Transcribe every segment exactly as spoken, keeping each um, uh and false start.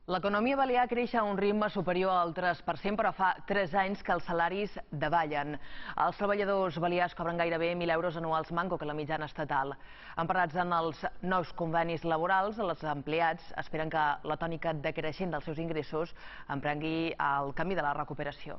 L'economia balear creix a un ritme superior al tres per cent, però fa tres anys que els salaris davallen. Els treballadors balears cobren gairebé mil euros anuals manco que la mitjana estatal. Emparats en els nous convenis laborals, els empleats esperen que la tònica decreixent dels seus ingressos emprengui el camí de la recuperació.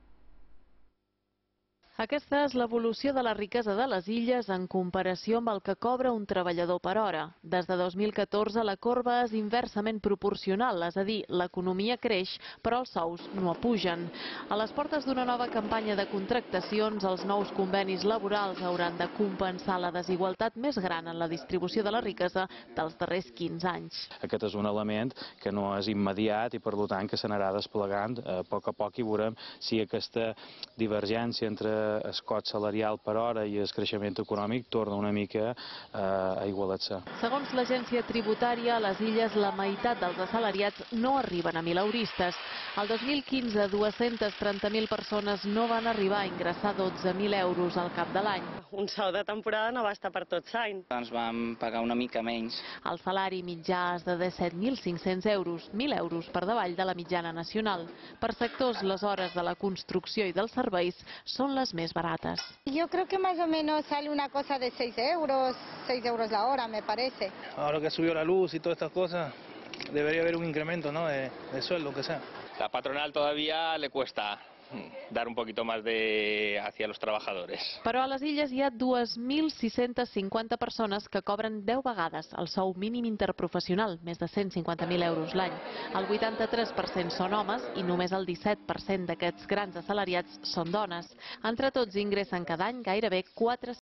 Aquesta és l'evolució de la riquesa de les illes en comparació amb el que cobra un treballador per hora. Des de dos mil catorze la corba és inversament proporcional, és a dir, l'economia creix, però els sous no pugen. A les portes d'una nova campanya de contractacions, els nous convenis laborals hauran de compensar la desigualtat més gran en la distribució de la riquesa dels darrers quinze anys. Aquest és un element que no és immediat i, per tant, que s'anarà desplegant a poc a poc i veurem si aquesta divergència entre escot salarial per hora i el creixement econòmic torna una mica a igualar-se. Segons l'agència tributària, a les illes la meitat dels assalariats no arriben a mileuristes. El dos mil quinze, dues-centes trenta mil persones no van arribar a ingressar dotze mil euros al cap de l'any. Un sou de temporada no basta per tots l'any. Ens vam pagar una mica menys. El salari mitjà és de disset mil cinc-cents euros, mil euros per davall de la mitjana nacional. Per sectors, les hores de la construcció i dels serveis són les més baratas. Yo creo que más o menos sale una cosa de seis euros, seis euros la hora, me parece. Ahora que subió la luz y todas estas cosas, debería haber un incremento, ¿no?, de, de sueldo, que sea. La patronal todavía le cuesta dar un poquito más de hacia los trabajadores. Però a les illes hi ha dues mil sis-centes cinquanta persones que cobren deu vegades el sou mínim interprofessional, més de cent cinquanta mil euros l'any. El vuitanta-tres per cent són homes i només el disset per cent d'aquests grans assalariats són dones. Entre tots ingressen cada any gairebé quatre